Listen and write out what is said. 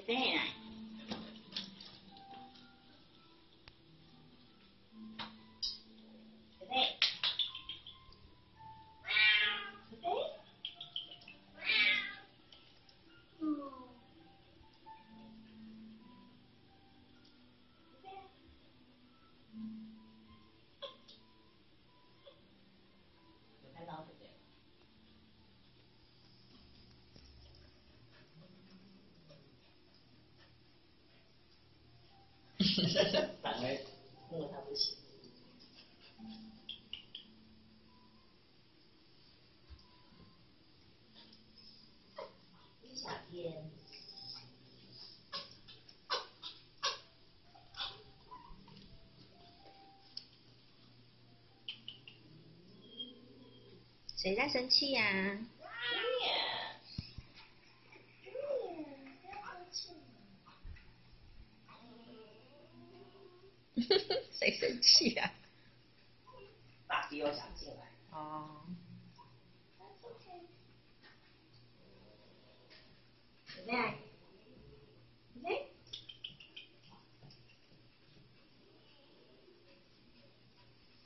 fan。贝贝，贝贝，有看到对不对？反而摸它不行。夏天。 谁在生气呀？谁生气呀？ 爸比又想进来。 哦。 怎么样？